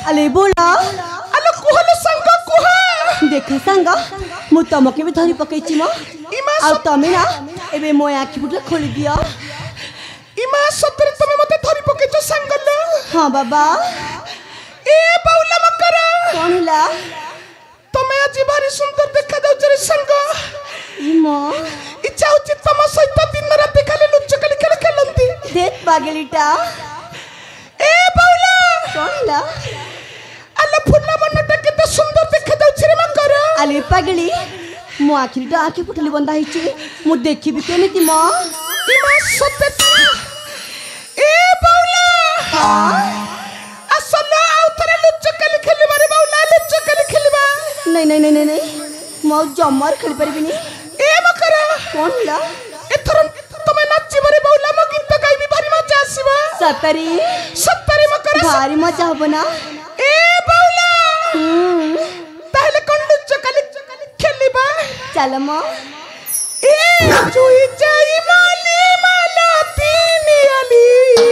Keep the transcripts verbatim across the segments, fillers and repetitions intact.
अले बोला अलो कुहलो संग कुह देख संग मु तमके भी धरी पकईची म आ तमे ना एबे मो आखि फुटला खोली दियो इमा सतरे तमे मते धरी पकईचो संगल हां बाबा ए बाउला मकरा कोन हिला तमे आज भारी सुंदर देखा जाउछ रे संग इमो इच्छा होची तम सहित दिन रात खाली लुचकली खेल खेलंती देख बागेलिटा ए बाउला कोन हिला अल्ला फुल्ला मनटा केते सुंदर देखा जाउछ रे मकरा अले पागली मो आखिरी तो आखि फुटली बंदा हिची मु देखिबि केमिति म इमा सते ए बाउला हां असला आउथरे लुचकली खेली मारे बाउला लुचकली खेलीबा नहीं नहीं नहीं नहीं मो जमर खेली परबिनी ए मकरा कोन हिला एथर तमे नाची बरे बाउला मो गीत गाइबी भारी मजा आसीबा सतरी सत्तरी मकरा भारी मजा हो ना ए बाउला हम्म ताहले कोन लुचकली खेलीबा चल म ए जुई जाई माली माला तीनी अली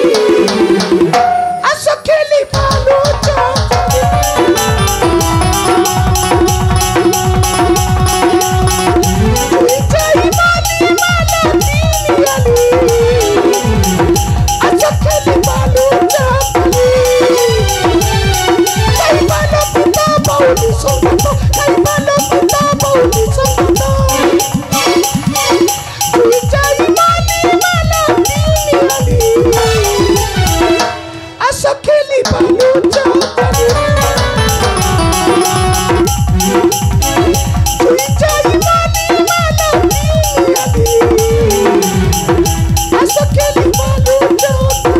असो खेली पालो जा जुई जाई माली माला तीनी अली असो खेली पालो जा kai bala puta bauli sonto kai bala puta bauli sonto tu jai mali mala dini ali asa kheli balu cha tu jai mali mala dini ali asa kheli balu cha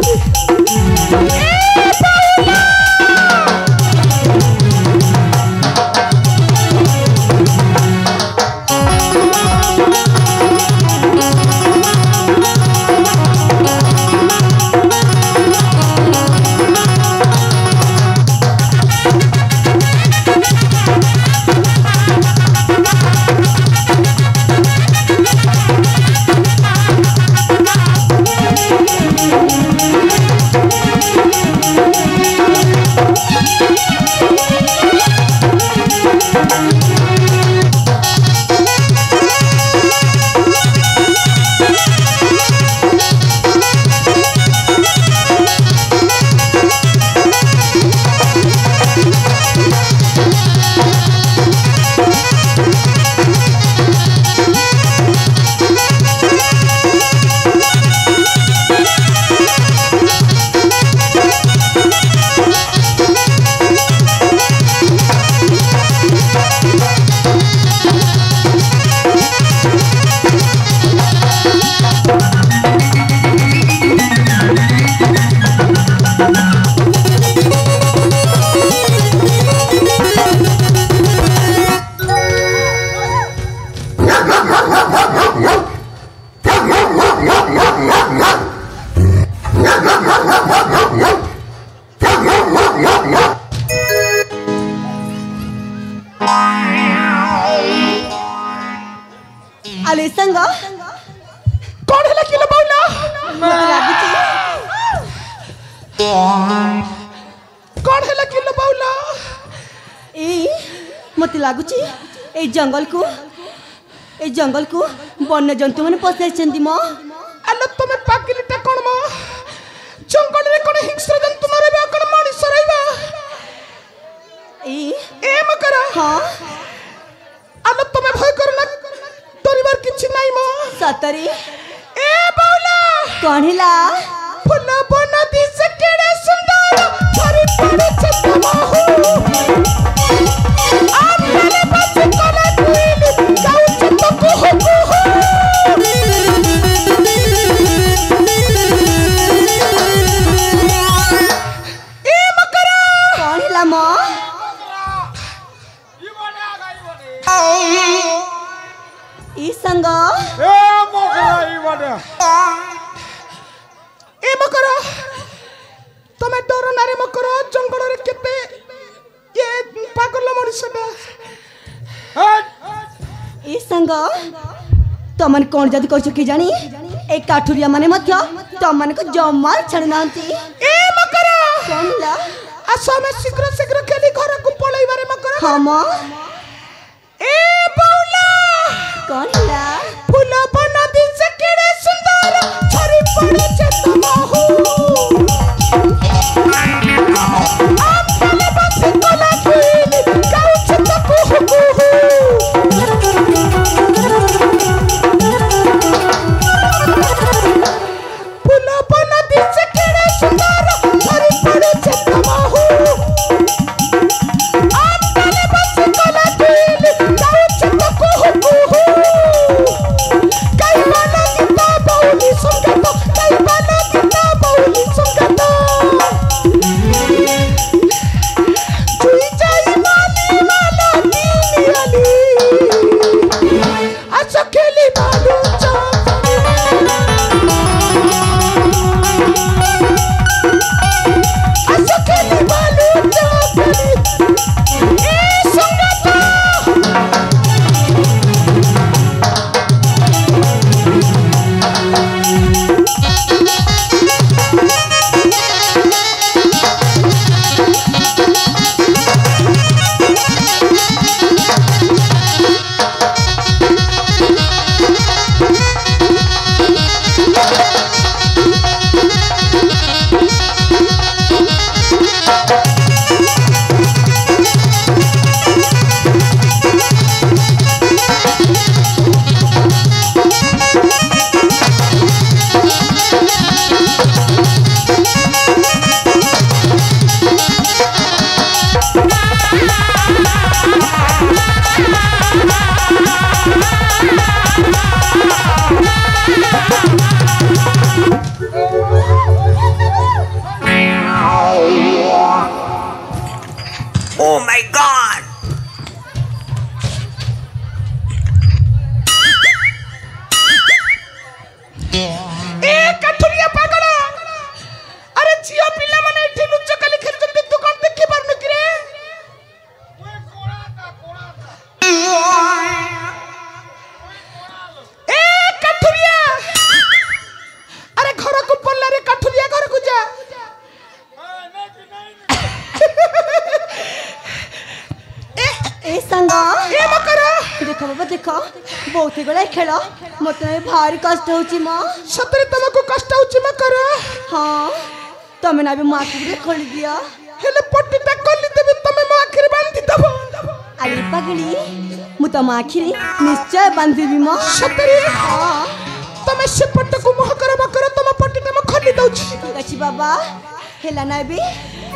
अले संग कौन है लकी बाउला मत लागी छी कौन है लकी बाउला ए मत लागु छी ए जंगल को ए जंगल को वन्य जंतु माने पसाई छंती म अल्ला तमे पाकिलिटा कोन म जंगल रे कोन हिंस्र जंतु न रहबा कोन मनुष्य रहबा ए ए मकरा हां अल्ला तमे भय करना तोरीबार किछि नाही म सतरी ए बाउला कोन हिला फुला बना दिस केड़े सुंदर भरी पड़े छतमा हो आमले बस कोला कुइल जाऊ छत को हो हो ए मकरा कोन हिला म ई संग ए मकरा ई बडा ए मकरा तमे डरो नारे मकरा जंगल रे केते ये पागल मनुष्यटा ई संग तमन कोन जदी कहछ की जानी ए काठुरिया माने मध्य तमन को जमार छड़ नांती ए मकरा कोन हिला आ आस हमें शीघ्र शीघ्र खेली घर को पळैबारे मकर हाँ माँ ए बौला कौन ला फूल बना दिन से केड़े सुंदर छरी पड़े चेत महू आम तले बसे कोला फूल गाउ छत कुहू कुहू फूल बना दिन से केड़े सुंदर छरी पड़े चेत महू आम तले बसे कोला फूल गाउ छत कुहू कुहू कई बाला गीता बाउली संगत कई बाला गीता बाउली संगत जुई जाई माली माला नीली आली आशा खेली बालू चौक आशा खेली बालू चौक ए संगत Oh my God! ए कठुरिया पागल अरे जियो पिल्ला माने एठी लुच्च काली खेलुचंती तू कोन देखि पारनु कि रे ए कठुरिया अरे घर को पल्ला रे कठुरिया घर को जा ए संगा ए मकर देखो बाबा देखो बहुत गड़ा खेल मत भारी कष्ट होची माँ सतरे तुमको कष्ट होची मकर हाँ तमें ना भी माँ की खोल दिया हेले पट्टीटा खोली देबे तमे मो आखिर बांधी दबो अरे पगली मु तो माँ आखिरी निश्चय बांधिबी माँ सतरे हां तमे सेपट को मोह कर मकर तम पट्टीटा म खोली दउची ठीक अछि बाबा हेला ना भी